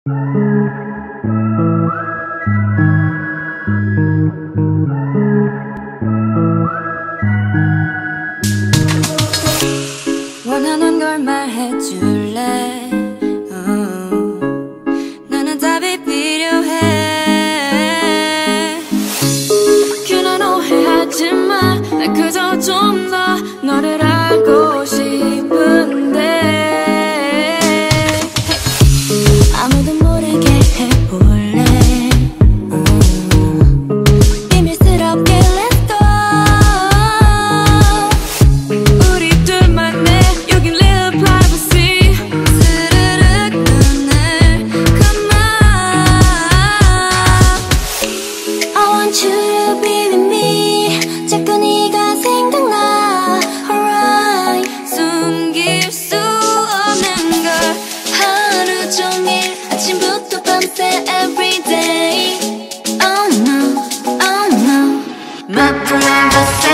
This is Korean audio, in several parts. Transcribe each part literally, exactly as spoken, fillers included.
원하는 걸 말해줄래? uh, 나는 답이 필요해. 괜한 오해하지 마. 난 그저 좀 더 너를 알고 싶은데 아무도 모르게 해볼래. uh, 비밀스럽게 let's go. 우리 둘만의 여긴 real privacy. 스르륵 눈을 감아. I want you to be with me. 자꾸 네가 생각나. Alright. 숨길 수 없는 걸 하루 종일 아침부터 밤새 everyday. Oh no, oh no, my privacy.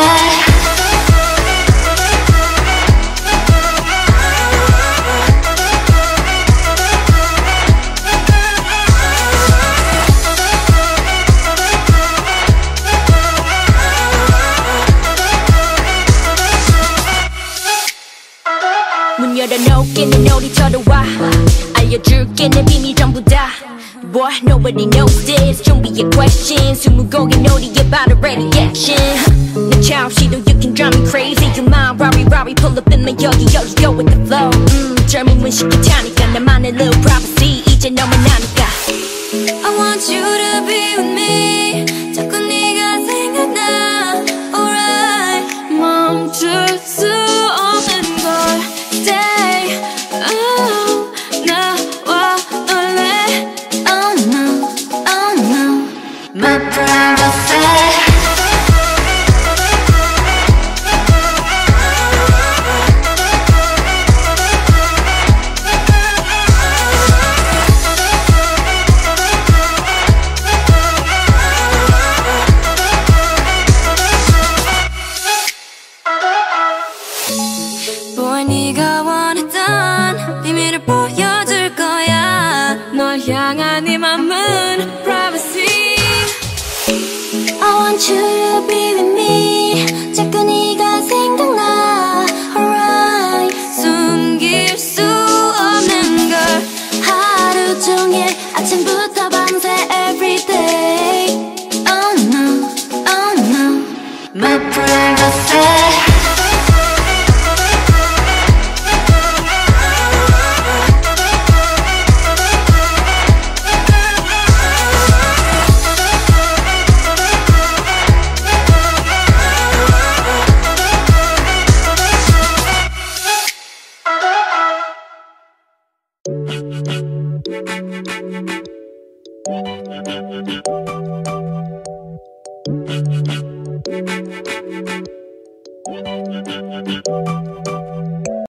문 열어놓게 내 놀이터로 와. 알려줄게 내 비밀 전부 다. Boy, nobody knows this. 준비해 question. 스무 곡의 놀이에 바로 ready action. 내 차 없이도 you can drive me crazy. You mind, Rari, Rari, pull up in my 여기 여기 go with the flow. 음, 젊음은 쉽게 타니까 나만의 little privacy. 이제 너만 아니까. I want you to be with me. 자꾸 네가 생각나. Alright. 멈출 수 없는 걸 stay. Oh, 나와 놀래. Oh no, oh no, My privacy. Boy, 네가 원했던 비밀을 보여줄 거야. 널 향한 네 맘은 privacy. I want you to be with me. 자꾸 네가 생각나. Alright. 숨길 수 없는 걸 하루 종일 아침부터 밤새 everyday. Oh no, oh no, My privacy. Thank you.